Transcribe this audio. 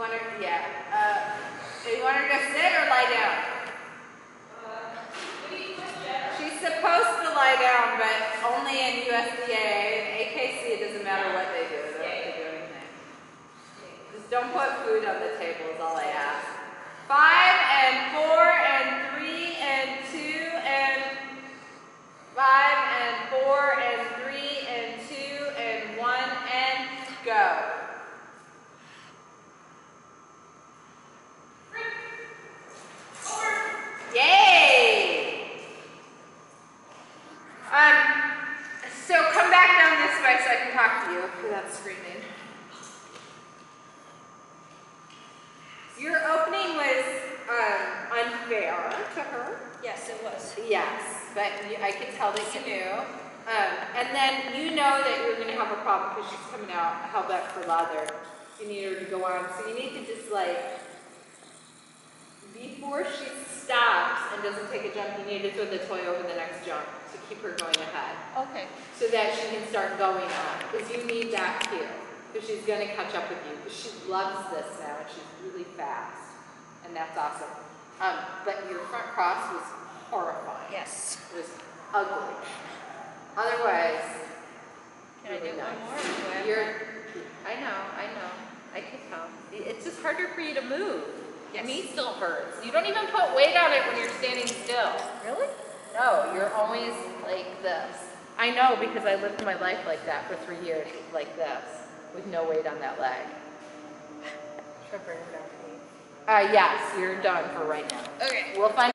want her, yeah. You want her to sit or lie down? She's supposed to lie down, but only in USDA. In AKC, it doesn't matter what they do. They don't have to do anything. Just don't put food on the table is all I ask. 5 and 4 and 3 and 2 and 5 and 4 and 3 and 2 and 1 and go. Yay! So come back down this way so I can talk to you without screaming. Your opening was unfair to her. Yes, it was. Yes, but I could tell that you knew. And then you know that you're going to have a problem because she's coming out held up for leather. You need her to go on. So you need to just like, before she stops and doesn't take a jump, you need to throw the toy over the next jump to keep her going ahead. Okay. So that she can start going on. Because you need that too. Because she's going to catch up with you. Because she loves this now and she's really fast. And that's awesome. But your front cross was horrifying. Yes. It was ugly. Otherwise, can really I do nice. one more? I know. I can tell. It's just harder for you to move. Yes. Knee still hurts. You don't even put weight on it when you're standing still. Really? No, you're always like this. I know because I lived my life like that for 3 years, like this, with no weight on that leg. Should I bring it down for you? Yes, you're done for right now. Okay. We'll find